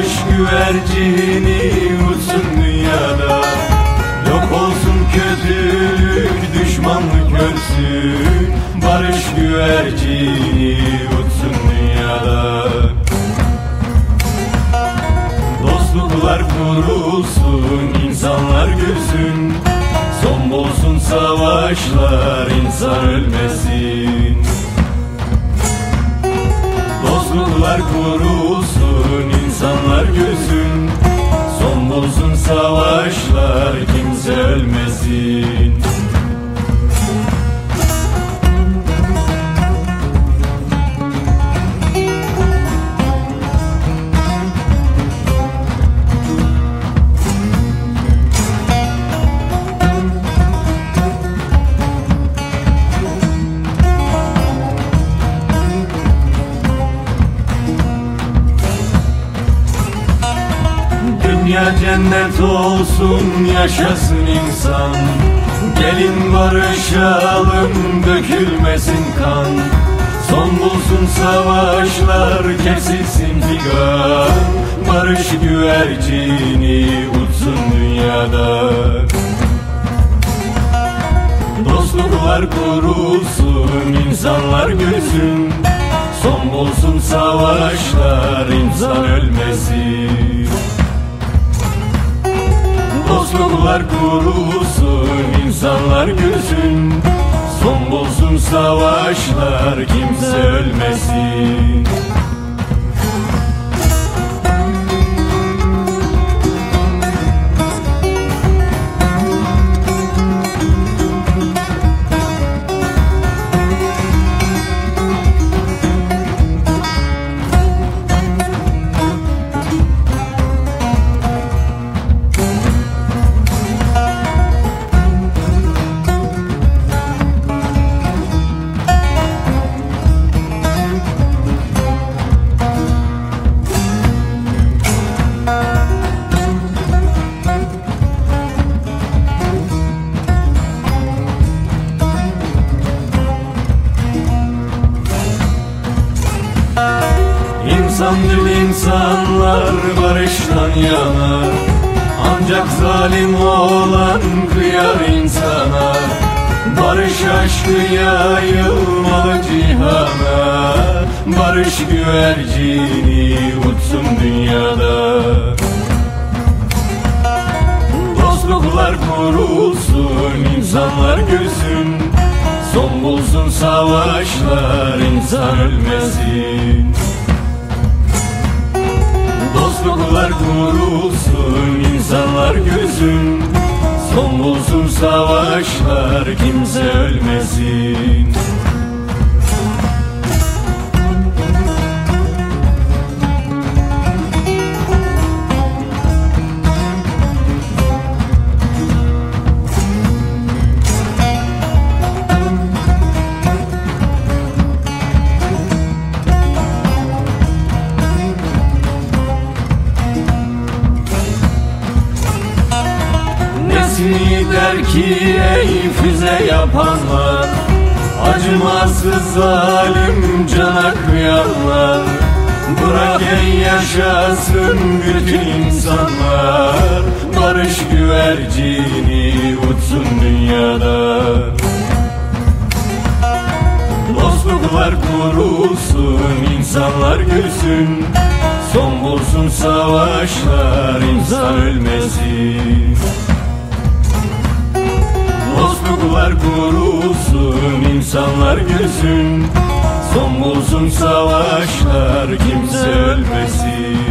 Barış güvercini uçsun dünyada. Yok olsun kötülük, düşmanlık ölsün. Barış güvercini uçsun dünyada. Dostluklar kurulsun, insanlar gülsün. Son bulsun savaşlar, insan ölmesin. Dostluklar kurulsun, insanlar gülsün. Son bulsun savaşlar, kimse ölmesin. Dünya cennet olsun, yaşasın insan. Gelin barışalım, dökülmesin kan. Son bulsun savaşlar, kesilsin figan. Barış güvercini uçsun dünyada. Dostluklar kurulsun, insanlar gülsün. Son bulsun savaşlar, insan ölmesin. Dostluklar kurulsun, insanlar gülsün. Son bulsun savaşlar, kimse ölmesin. İnsancıl insanlar barıştan yanar. Ancak zalim olan kıyar insana. Barış aşkı yayılmalı cihana. Barış güvercini uçsun dünyada. Dostluklar kurulsun, insanlar gülsün. Son bulsun savaşlar, insan ölmesin. Dostluklar kurulsun, insanlar gülsün. Son bulsun savaşlar, kimse ölmesin. Der ki ey füze yapanlar, acımasız zalim cana kıyanlar. Bırak ey yaşasın bütün insanlar. Barış güvercini uçsun dünyada. Dostluklar kurulsun, insanlar gülsün. Son bulsun savaşlar, insan ölmesin. Dostluklar kurulsun, insanlar gülsün. Son bulsun savaşlar, kimse ölmesin.